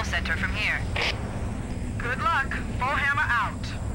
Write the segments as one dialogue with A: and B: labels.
A: center from here.
B: Good luck. Bullhammer out.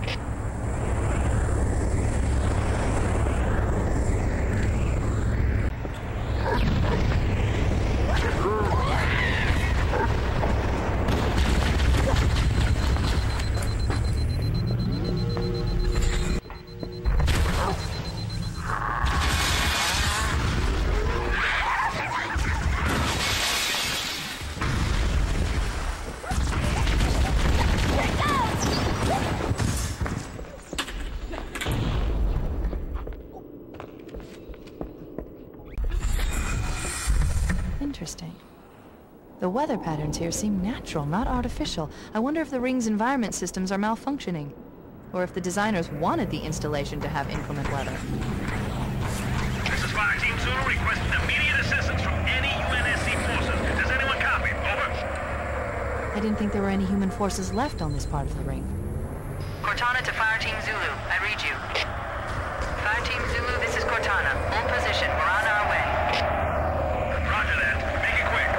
C: Interesting. The weather patterns here seem natural, not artificial. I wonder if the ring's environment systems are malfunctioning, or if the designers wanted the installation to have inclement weather.
D: This is Fire Team Zulu requesting immediate assistance from any UNSC forces. Does anyone copy? Over.
C: I didn't think there were any human forces left on this part of the ring.
A: Cortana to Fire Team Zulu. I read you. Fire Team Zulu, this is Cortana. Hold position. We're on our way.
D: Roger that. Make it quick.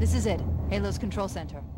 C: This is it. Halo's control center.